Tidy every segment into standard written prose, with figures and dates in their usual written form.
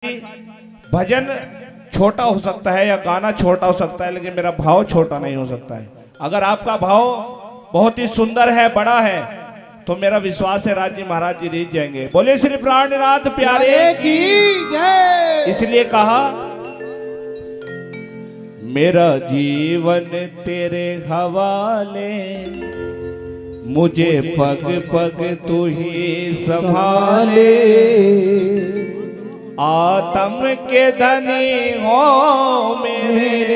भजन छोटा हो सकता है या गाना छोटा हो सकता है, लेकिन मेरा भाव छोटा नहीं हो सकता है। अगर आपका भाव बहुत ही सुंदर है, बड़ा है, तो मेरा विश्वास है राज जी महाराज जी जीत जाएंगे। बोले श्री प्राणनाथ प्यारे की जय। इसलिए कहा मेरा जीवन तेरे हवाले, मुझे पग पग तू ही संभाले, आत्म के धनी हो मेरे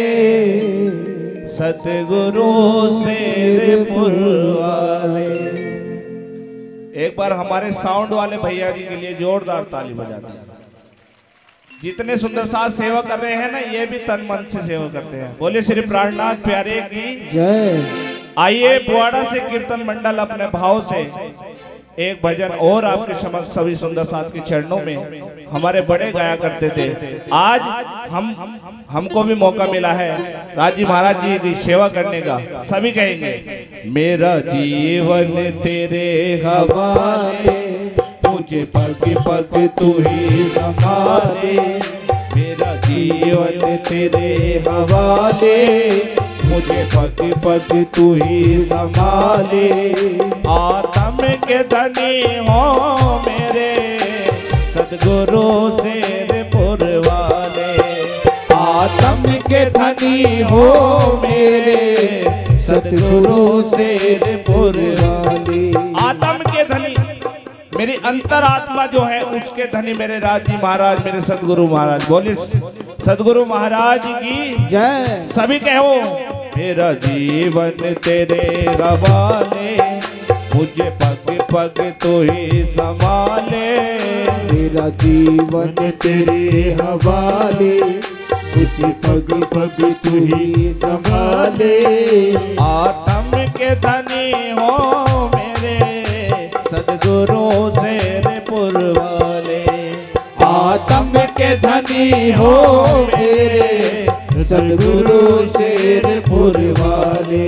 सतगुरु शेरपुर वाले। एक बार हमारे साउंड वाले भैया जी के लिए जोरदार ताली बजा दें। जितने सुंदर साथ सेवा कर रहे हैं ना, ये भी तन मन से सेवा करते हैं। बोले श्री प्राणनाथ प्यारे की जय। आइए बुआड़ा से कीर्तन मंडल अपने भाव से एक भजन और आपके समक्ष सभी सुंदर साथ के चरणों में हमारे बड़े गाया करते थे। आज हमको भी मौका मिला है राजी महाराज जी की सेवा करने का। सभी कहेंगे मेरा जीवन तेरे हवाले, मुझे पग पग तू ही संभाले, मेरा जीवन तेरे हवाले, मुझे पग पग तू ही संभाले, आत्म के धनी हो मेरे सतगुरु शेरपुर वाले, आत्म के धनी हो मेरे सतगुरु शेरपुर वाले। आत्म के धनी मेरी अंतरात्मा जो है, उसके धनी मेरे राज जी महाराज, मेरे सतगुरु महाराज। बोले सतगुरु महाराज की जय। सभी कहो मेरा जीवन तेरे हवाले, मुझे पग पग तू ही संभाले, मेरा जीवन तेरे हवाले, मुझे पग पग तू ही संभाले, आत्म के धनी हो मेरे सतगुरु शेरपुर वाले, आत्म के धनी हो मेरे सतगुरु शेरपुर वाले।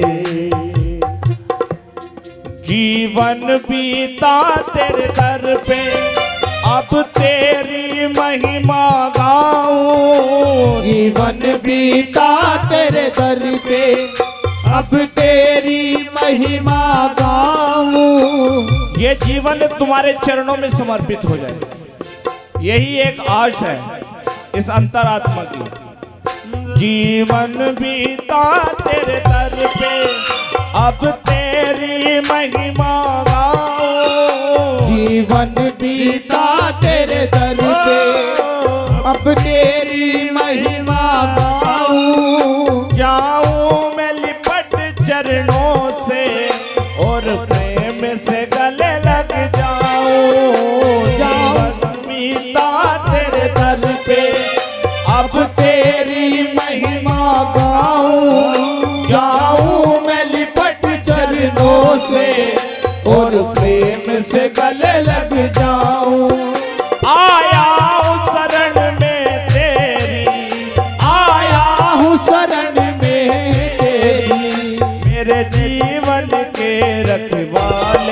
जीवन बीता तेरे दर पे, अब तेरी महिमा गाऊं, जीवन बीता तेरे दर पे, अब तेरी महिमा गाऊं, ये जीवन तुम्हारे चरणों में समर्पित हो जाए, यही एक आश है इस अंतरात्मा की। जीवन बीता तेरे दर पे, अब तेरी महिमा गाऊं, जीवन बीता तेरे दर पे, अब तेरी महिमा गाऊं, जाऊं मैं लिपट चरणों से और प्रेम से गले लग जाऊं, जीवन बीता तेरे दर पे, अब तेरी महिमा गाऊं, जाऊं मैं लिपट चरणों से और प्रेम से गले लग जाऊं, आया हूँ शरण में तेरी, आया हूँ शरण में तेरी, मेरे जीवन के रखवाले।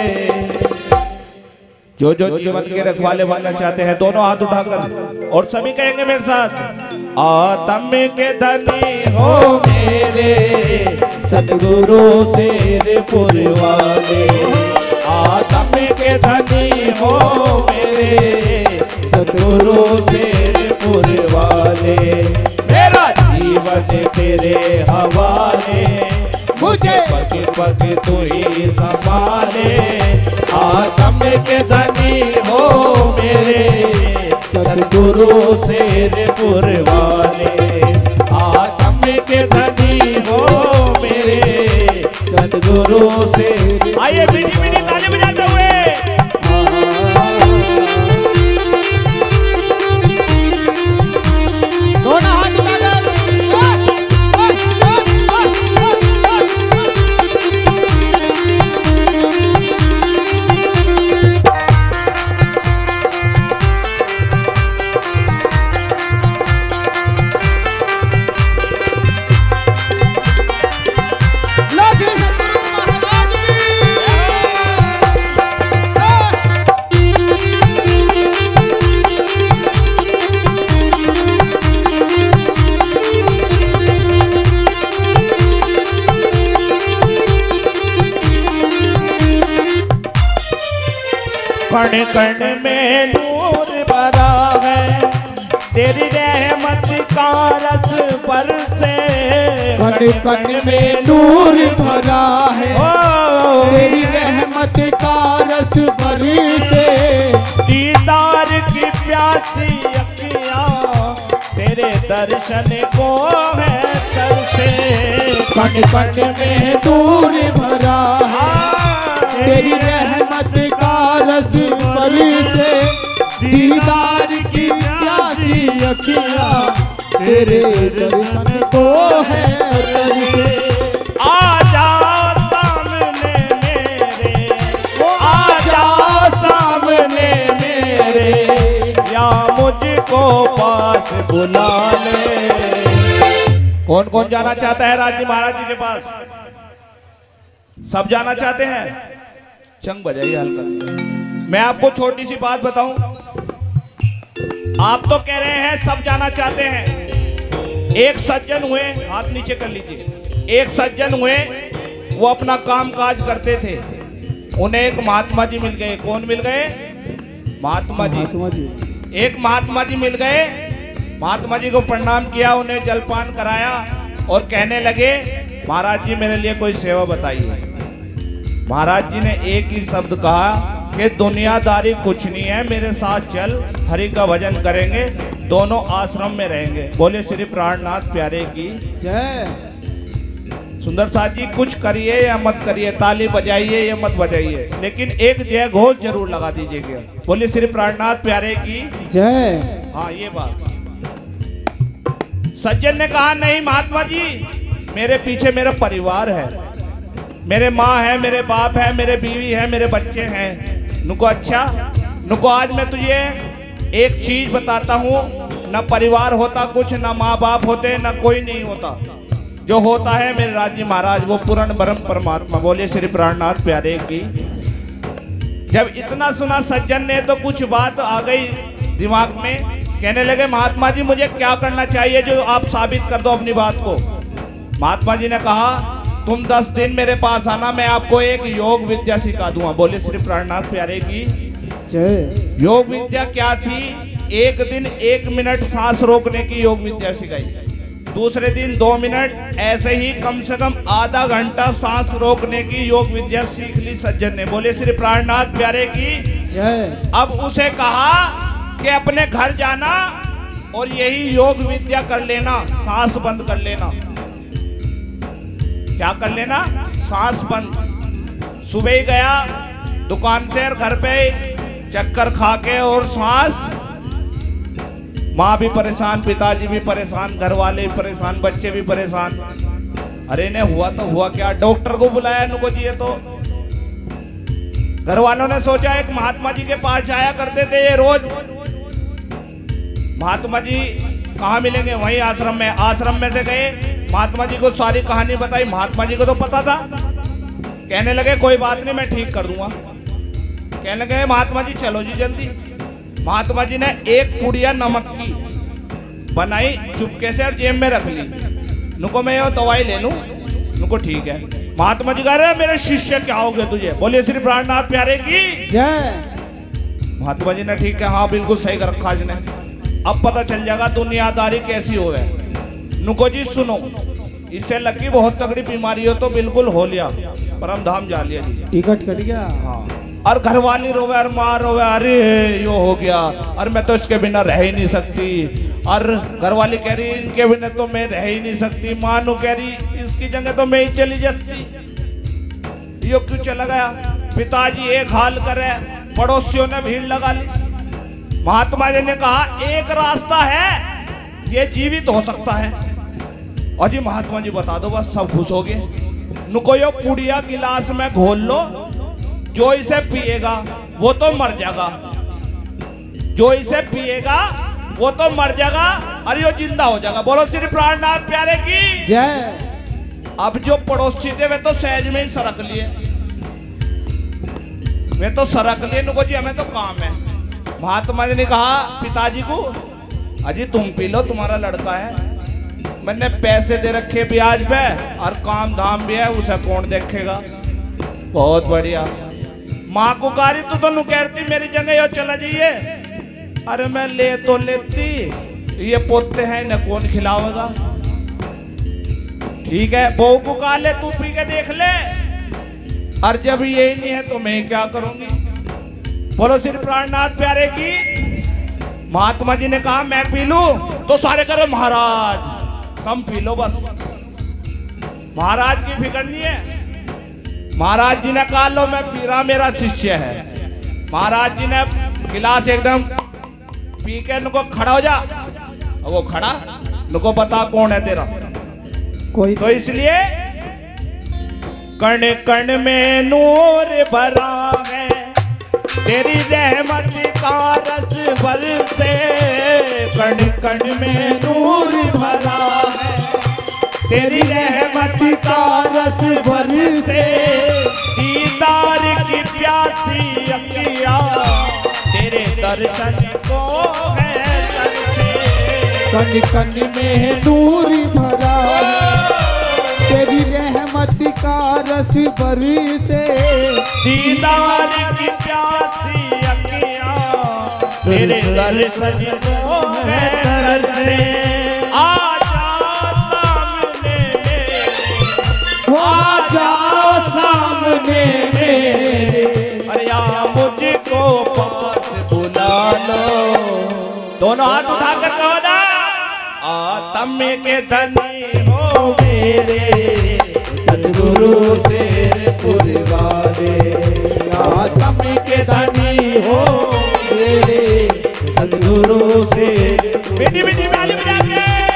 जो जीवन के रखवाले बनना चाहते हैं, दोनों हाथ उठाकर और सभी कहेंगे मेरे साथ, आत्म के धनी हो मेरे सतगुरु शेरपुर वाले, आत्म के धनी हो मेरे सतगुरु शेरपुर वाले, मेरा जीवन तेरे हवाले, मुझे पग पग तू ही संभाले, आत्म के धनी हो मेरे सतगुरु शेरपुर वाले, आत्म के धनी हो मेरे सतगुरु शेर। आइए मीठी मीठी ताली बजाते हुए दोनों हाथ कण कण में नूर भरा है, तेरी रहमत का रस बरसे। कण कण में नूर भरा है, तेरी रहमत का रस बरसे। दीदार की प्यासी अखियाँ तेरे दर्शन को है तरसे। कण कण में नूर भरा है, तेरी रहमत का रस बरसे। दीदार की प्यासी अखियाँ तेरे दर्शन को है तरसे। आजा सामने मेरे, आजा सामने मेरे, या मुझको पास बुला ले। कौन कौन जाना चाहता है राज जी महाराज जी के पास? सब जाना चाहते हैं? चंग बजाइए हल्का। मैं आपको छोटी सी बात बताऊं, आप तो कह रहे हैं सब जाना चाहते हैं। एक सज्जन हुए, हाथ नीचे कर लीजिए, एक सज्जन हुए, वो अपना काम काज करते थे, उन्हें एक महात्मा जी मिल गए। कौन मिल गए? महात्मा जी। एक महात्मा जी मिल गए, महात्मा जी को प्रणाम किया, उन्हें जलपान कराया और कहने लगे महाराज जी मेरे लिए कोई सेवा बताइए। महाराज जी ने एक ही शब्द कहा कि दुनियादारी कुछ नहीं है, मेरे साथ चल, हरि का भजन करेंगे, दोनों आश्रम में रहेंगे। बोले श्री प्राणनाथ प्यारे की जय। सुंदर साथ जी कुछ करिए या मत करिए, ताली बजाइए या मत बजाइए, लेकिन एक जय घोष जरूर लगा दीजिएगा। बोले श्री प्राणनाथ प्यारे की जय। हाँ ये बात। सज्जन ने कहा नहीं महात्मा जी, मेरे पीछे मेरा परिवार है, मेरे माँ है, मेरे बाप है, मेरे बीवी है, मेरे बच्चे हैं। नुको अच्छा, नुको आज मैं तुझे एक चीज बताता हूँ, न परिवार होता कुछ, न माँ बाप होते, न कोई नहीं होता, जो होता है मेरे राज्य महाराज वो पूर्ण ब्रह्म परमात्मा। बोले श्री प्राणनाथ प्यारे की। जब इतना सुना सज्जन ने तो कुछ बात आ गई दिमाग में, कहने लगे महात्मा जी मुझे क्या करना चाहिए जो आप साबित कर दो अपनी बात को। महात्मा जी ने कहा तुम 10 दिन मेरे पास आना, मैं आपको एक योग विद्या सिखा दूंगा। बोले श्री प्राणनाथ प्यारे की जय। योग विद्या क्या थी? एक दिन 1 मिनट सांस रोकने की योग विद्या सिखाई, दूसरे दिन 2 मिनट, ऐसे ही कम से कम आधा घंटा सांस रोकने की योग विद्या सीख ली सज्जन ने। बोले श्री प्राणनाथ प्यारे की जय। अब उसे कहा कि अपने घर जाना और यही योग विद्या कर लेना, सांस बंद कर लेना। क्या कर लेना? सांस बंद। सुबह ही गया दुकान से और घर पे चक्कर खा के और सांस, माँ भी परेशान, पिताजी भी परेशान, घर वाले भी परेशान, बच्चे भी परेशान। अरे ने हुआ तो हुआ क्या, डॉक्टर को बुलाया नुको जी। ये तो घर वालों ने सोचा एक महात्मा जी के पास जाया करते थे ये रोज। महात्मा जी कहाँ मिलेंगे? वहीं आश्रम में। आश्रम में से गए, महात्मा जी को सारी कहानी बताई। महात्मा जी को तो पता था, कहने लगे कोई बात नहीं मैं ठीक कर दूंगा। कहने लगे महात्मा जी चलो जी जल्दी। महात्मा जी ने एक पुड़िया नमक की बनाई चुपके से और जेब में रख ली। नुको मैं ये दवाई ले लूं। नुको ठीक है। महात्मा जी कह रहे मेरे शिष्य क्या हो गए तुझे? बोले श्री प्राणनाथ प्यारे की जय। महात्मा जी ने ठीक है, हाँ बिल्कुल सही कर रखा इसने, अब पता चल जाएगा दुनियादारी कैसी हो है। नुको जी सुनो, इससे लगी बहुत तगड़ी बीमारी हो तो बिल्कुल हो लिया, परम धाम जा लिया जी, टिकट कट गया। हाँ। और घर वाली रोवे और माँ रोवे, अरे यो हो गया, और मैं तो इसके बिना रह ही नहीं सकती। और घर वाली कह रही इनके बिना तो मैं रह ही नहीं सकती। माँ नु कह रही इसकी जगह तो मैं ही चली जाती। यो क्यों चला गया? पिताजी एक हाल करे, पड़ोसियों ने भीड़ लगा ली। महात्मा जी ने कहा एक रास्ता है, ये जीवित हो सकता है। और जी महात्मा जी बता दो, बस सब खुश हो गए। नुको यो पुड़िया गिलास में घोल लो, जो इसे पिएगा वो तो मर जाएगा, जो इसे पिएगा वो तो मर जाएगा और यो जिंदा हो जाएगा। बोलो श्री प्राणनाथ प्यारे की जय। अब जो पड़ोसी थे वे तो सहज में ही सरक लिए, वे तो सरक लिए। नुको जी हमें तो काम है। महात्मा जी ने कहा पिताजी को, अजी तुम पी लो, तुम्हारा लड़का है, मैंने पैसे दे रखे ब्याज पे और काम धाम भी है, उसे कौन देखेगा। बहुत बढ़िया। माँ को कारी तो नु कहती मेरी जगह यो चला जाइए। अरे मैं ले तो लेती, ये पोते हैं न कौन खिलावेगा। ठीक है बहू को कहा ले तू पी के देख ले, और जब यही नहीं है तो मैं क्या करूंगी। बोलो श्री प्राणनाथ प्यारे की। महात्मा जी ने कहा मैं पी लूं तो सारे करो महाराज कम पी लो बस। महाराज की फिक्र नहीं है। महाराज जी ने कहा लो मैं पी रहा, मेरा शिष्य है। महाराज जी ने गिलास एकदम पी के उनको खड़ा हो जा, वो खड़ा, उनको बता कौन है तेरा कोई। तो इसलिए कण कण में नूर भरा है, तेरी रहमत का रस बरसे। कण कण में नूर भरा है, तेरी रहमत का रस बरसे। दीदार की प्यासी अखियाँ तेरे दर्शन को है तरसे। कण कण में नूर भरा, तेरी रहमत का रस बरसे। दीदार की प्यासी अखियाँ तेरे दर्शन को है तरसे। आजा सामने मेरे, अरे या मुझको पास बुला लो। दोनों हाथ उठाकर कहो ना, आत्म के धनी हो मेरे सद्गुरु शेरपुर वाले। आत्म के धनी हो मेरे सद्गुरु से। बेटी बेटी ताली बजा के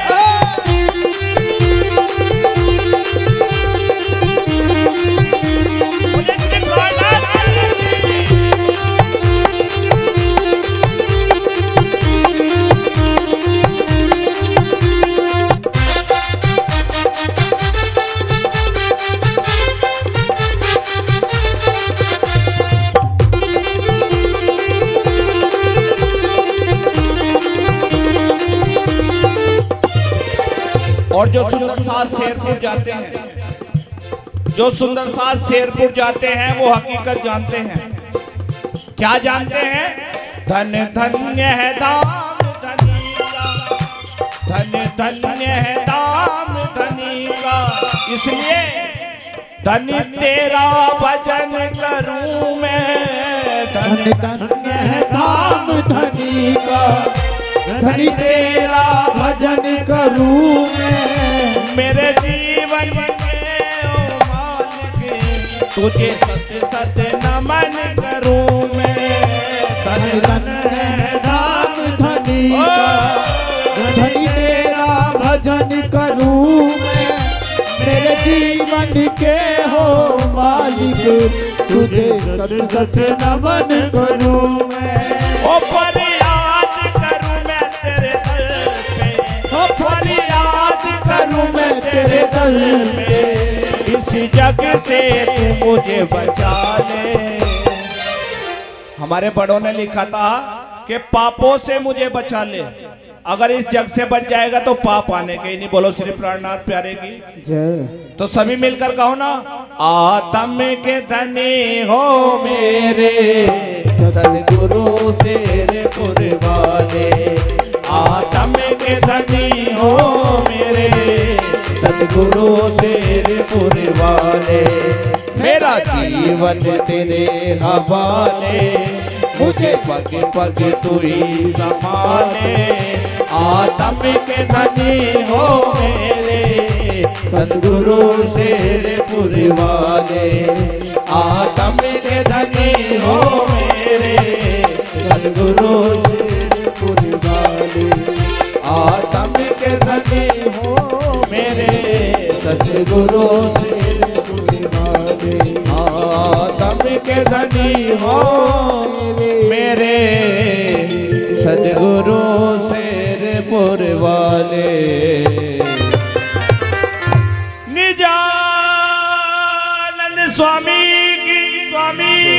और जो सुंदर साथ शेरपुर जाते हैं, जो सुंदर साथ शेरपुर जाते हैं वो हकीकत जानते हैं। क्या जानते हैं? धन धन्य है दाम धनी का, धन धन्य है दाम धनी का। इसलिए धनी तेरा भजन करूं मैं, धन धन्य है दाम धनी का। धनी तेरा भजन करूं मैं, मेरे जीवन के ओ मालिक तुझे सत सत नमन करूं मैं। धन धन है दाम धनी का, धनी तेरा भजन करूं मैं। मेरे जीवन के हो मालिक, तुझे सत सत नमन करूं मैं। ओ फरियाद करूं मैं तेरे दर पे, ओ फरियाद करूं मैं तेरे दर पे। इस जग से तू मुझे बचा ले। हमारे बड़ों ने लिखा था कि पापों से मुझे बचा ले। अगर इस जग से बच जाएगा तो पाप आने के ही नहीं। बोलो श्री प्राणनाथ प्यारे की जय। तो सभी मिलकर कहो ना, आत्म के धनी हो मेरे सद्गुरु शेरपुर वाले। आत्म के धनी हो मेरे सद्गुरु शेरपुर वाले। मेरा जीवन तेरे हवाले, मुझे पग पग तू ही संभाले। आत्म के धनी हो मेरे सद्गुरु शेरपुर वाले। आत्म के धनी हो मेरे सद्गुरु शेरपुर वाले। आत्म के धनी हो मेरे सद्गुरु शेरपुर वाले। आत्म के धनी हो मेरे सद्गुरु शेरपुर वाले। निजानंद स्वामी की, स्वामी